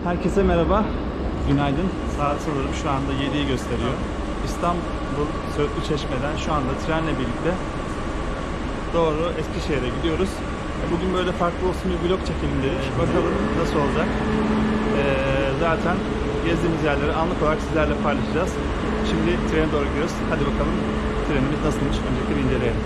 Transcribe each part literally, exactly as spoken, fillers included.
Herkese merhaba, günaydın. Saat sanırım şu anda yediyi gösteriyor. İstanbul Söğütlü Çeşme'den şu anda trenle birlikte doğru Eskişehir'e gidiyoruz. Bugün böyle farklı olsun bir vlog çekelim dedik. Bakalım nasıl olacak. Ee, zaten gezdiğimiz yerleri anlık olarak sizlerle paylaşacağız. Şimdi trene doğru gidiyoruz. Hadi bakalım trenimiz nasılmış, öncelikle bir inceleyelim.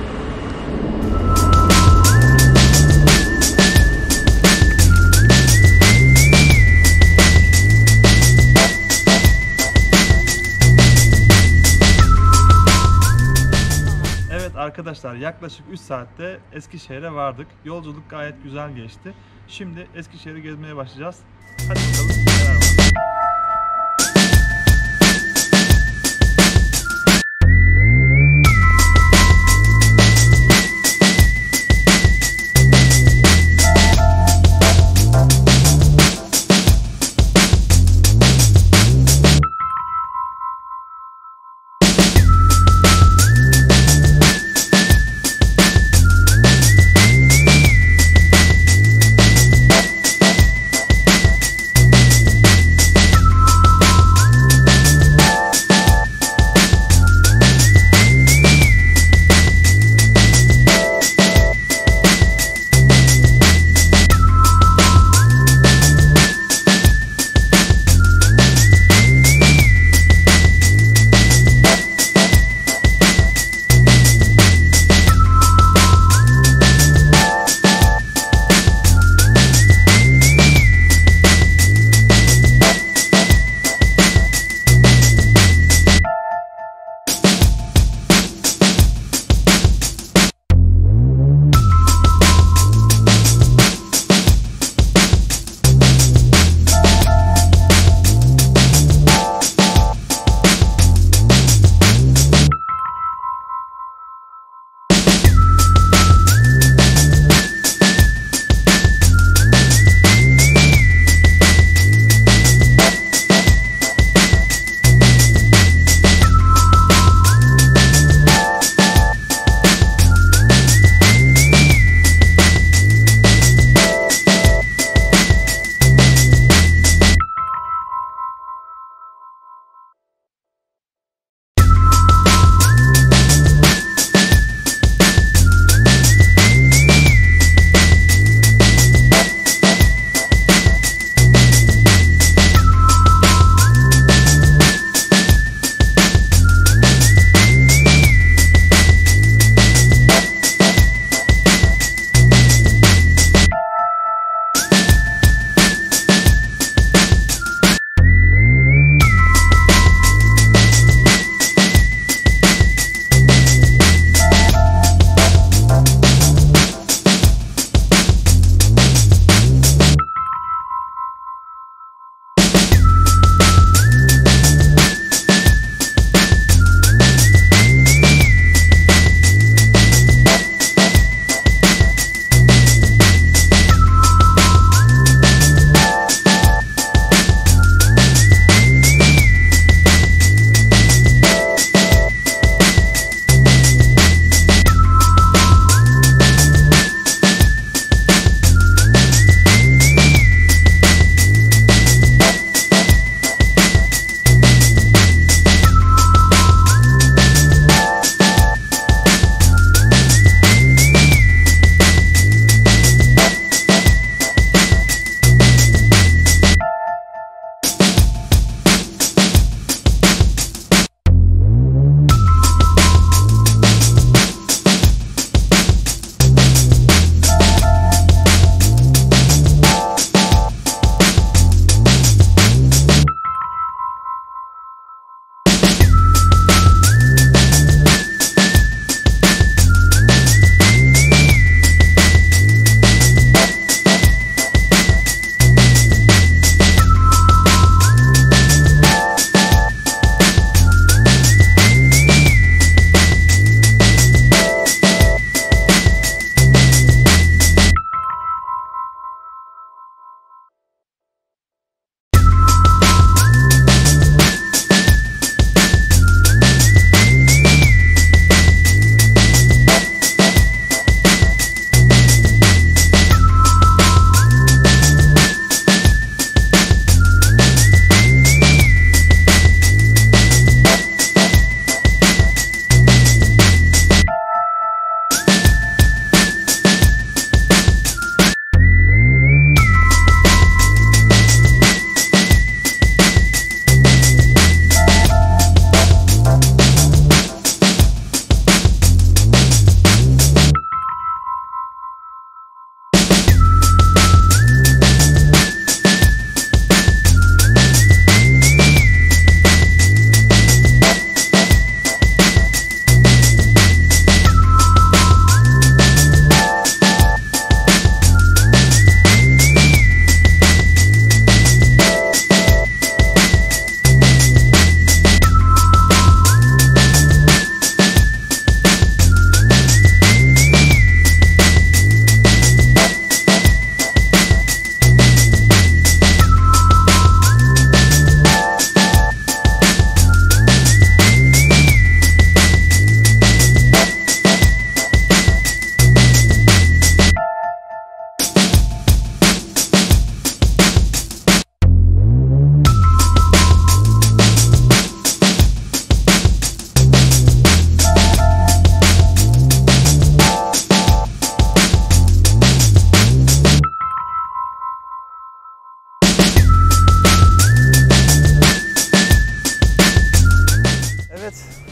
Arkadaşlar yaklaşık üç saatte Eskişehir'e vardık. Yolculuk gayet güzel geçti. Şimdi Eskişehir'i gezmeye başlayacağız. Hadi bakalım neler var.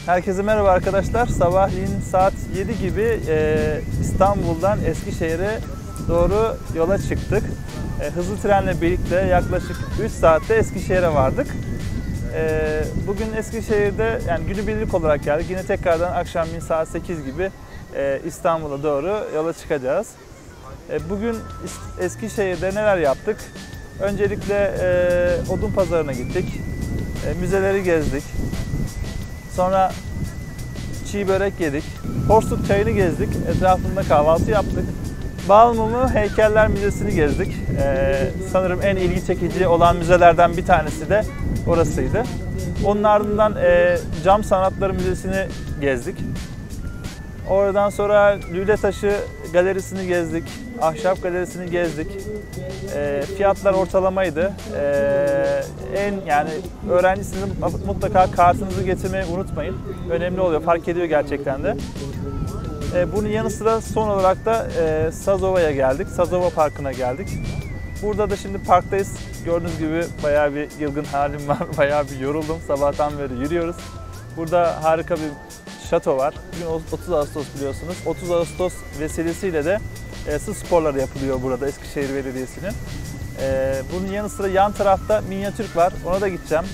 Herkese merhaba arkadaşlar. Sabahleyin saat yedi gibi e, İstanbul'dan Eskişehir'e doğru yola çıktık. E, hızlı trenle birlikte yaklaşık üç saatte Eskişehir'e vardık. E, bugün Eskişehir'de yani günübirlik olarak geldik. Yine tekrardan akşamleyin saat sekiz gibi e, İstanbul'a doğru yola çıkacağız. E, bugün Eskişehir'de neler yaptık? Öncelikle e, Odunpazarı'na gittik. E, müzeleri gezdik. Sonra çiğ börek yedik. Porsuk çayını gezdik. Etrafında kahvaltı yaptık. Balmumu Heykeller Müzesi'ni gezdik. Ee, sanırım en ilgi çekici olan müzelerden bir tanesi de orasıydı. Onun ardından e, Cam Sanatları Müzesi'ni gezdik. Oradan sonra Lületaşı Galerisi'ni gezdik. Ahşap Galerisi'ni gezdik. E, fiyatlar ortalamaydı. E, en yani öğrencisiniz mutlaka kartınızı getirmeyi unutmayın. Önemli oluyor, fark ediyor gerçekten de. E, bunun yanı sıra son olarak da e, Sazova'ya geldik. Sazova Parkı'na geldik. Burada da şimdi parktayız. Gördüğünüz gibi bayağı bir yılgın halim var. Bayağı bir yoruldum. Sabahtan beri yürüyoruz. Burada harika bir şato var. Bugün otuz Ağustos biliyorsunuz. otuz Ağustos vesilesiyle de e, su sporları yapılıyor burada Eskişehir Belediyesi'nin. E, bunun yanı sıra yan tarafta Minyatürk var. Ona da gideceğim.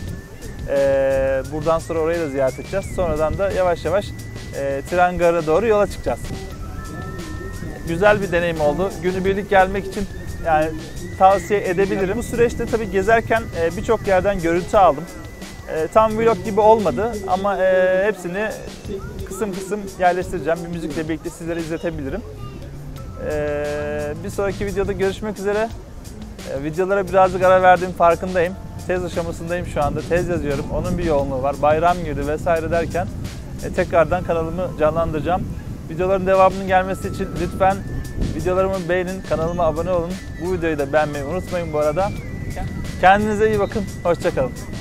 E, buradan sonra orayı da ziyaret edeceğiz. Sonradan da yavaş yavaş e, tren garına doğru yola çıkacağız. Güzel bir deneyim oldu. Günübirlik gelmek için yani tavsiye edebilirim. Bu süreçte tabii gezerken e, birçok yerden görüntü aldım. E, tam vlog gibi olmadı ama e, hepsini kısım kısım yerleştireceğim. Bir müzikle birlikte sizlere izletebilirim. E, bir sonraki videoda görüşmek üzere. E, videolara birazcık ara verdiğim farkındayım. Tez aşamasındayım şu anda. Tez yazıyorum. Onun bir yoğunluğu var. Bayram girdi vesaire derken e, tekrardan kanalımı canlandıracağım. Videoların devamının gelmesi için lütfen videolarımı beğenin, kanalıma abone olun. Bu videoyu da beğenmeyi unutmayın bu arada. Kendinize iyi bakın. Hoşça kalın.